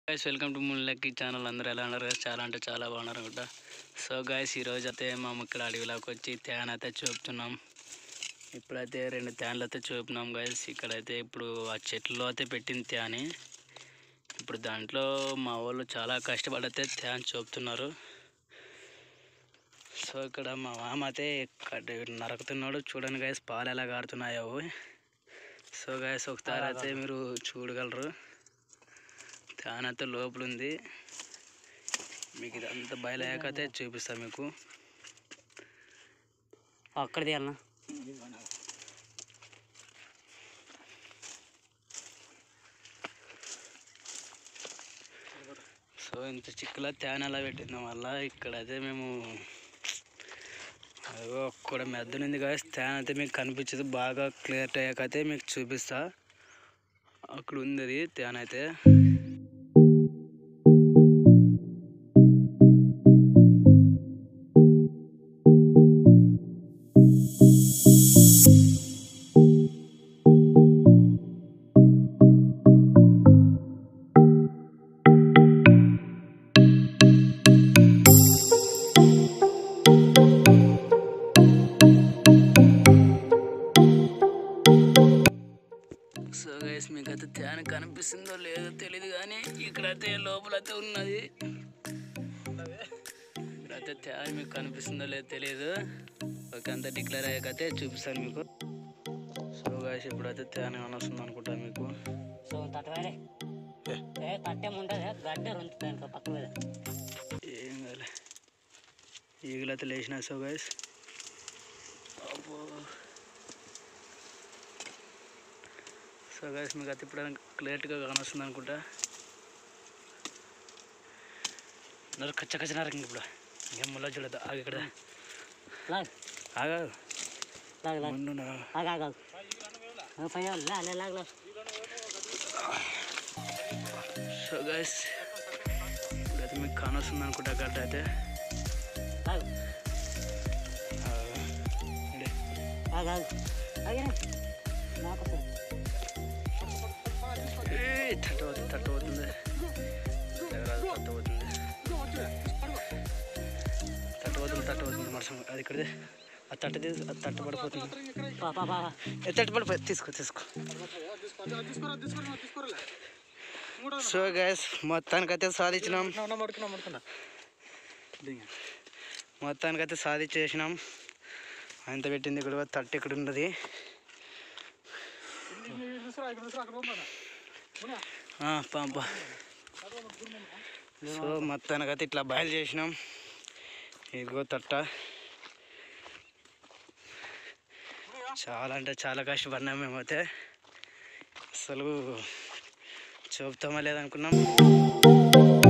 Guys welcome to Mullaki channel. అందరూ ఎలా ఉన్నారు గైస్? చాలా అంటే చాలా బాగున్నారు అనుకుంటా. సో గైస్ ఈరోజు అయితే మేము ఇక్కడ అడవిలోకి వచ్చి త్యాన్ అయితే చూపుతున్నాం. ఇప్పుడైతే 2 త్యాన్లు అయితే చూపుతున్నాం గైస్. ఇక్కడైతే ఇప్పుడు ఆ చెట్లలో అయితే పెట్టింది త్యాని. ఇప్పుడు దాంట్లో మా వాళ్ళు చాలా కష్టపడితే త్యాన్ చూపుతున్నారు. సో ఇక్కడ మా మామ అయితే నరుకుతున్నాడు. చూడండి గైస్ పాలు ఎలా కారుతున్నాయో. సో గైస్ ఒకసారి అయితే మీరు చూడగలరు. త్యాన్ అయితే లోపల ఉంది. మీకు ఇదంతా బయలుదేకైతే చూపిస్తాను మీకు. అక్కడిది అన్న సో ఇంత చిక్కులా త్యాన్ అలా పెట్టిన వల్ల ఇక్కడైతే మేము అక్కడ మెద్దనుంది కదా. త్యాన్ అయితే మీకు కనిపించదు. బాగా క్లియర్ అయ్యాకైతే మీకు చూపిస్తా. అక్కడ ఉంది అది త్యాన్ అయితే. సో గైస్ మీకైతే త్యాన్ కనిపిస్తుందో లేదో తెలియదు, కానీ ఇక్కడైతే లోపలైతే ఉన్నది. ఇక్కడైతే త్యాన్ మీకు కనిపిస్తుందో లేదో తెలియదు. ఓకే, అంతా డిక్లేర్ అయ్యాకైతే చూపిస్తాను మీకు. సో గైస్ ఇప్పుడైతే త్యాన్ వస్తుంది అనుకుంటాను మీకు. సో తట్టవేరే తట్టేం ఉంటుంది, గడ్డ రుంచుతాను పక్క మీద ఏం కాలే. ఈగలైతే లేచినా. సో గైస్ సో గైస్ మీకు అయితే ఇప్పుడు క్లియర్గా కానొస్తుంది అనుకుంటా. కచ్చ కచ్చ నరకండి ఇప్పుడు. ఇంకేం ముళ్ళ చూడదు. ఆగి ఇక్కడ ఆగా. సో గైస్ ఇప్పుడైతే మీకు కానొస్తుంది అనుకుంటా గడ్డ అయితే. తట్టబోతుంది మరసం. అది ఇక్కడే అది తట్టపడిపోతుంది. తట్టపడిపోయి తీసుకో. సో గైస్ మొత్తానికైతే సాధించినాం. మొత్తానికైతే సాధించేసినాం. అంత పెట్టింది ఇక్కడ తట్టు ఇక్కడ ఉన్నది. పంప. సో మొత్తానికైతే ఇట్లా బయలు చేసినాం. ఇదిగో తట్ట. చాలా అంటే చాలా కష్టపడినాం మేమైతే. అసలు చూపుతామా లేదనుకున్నాం.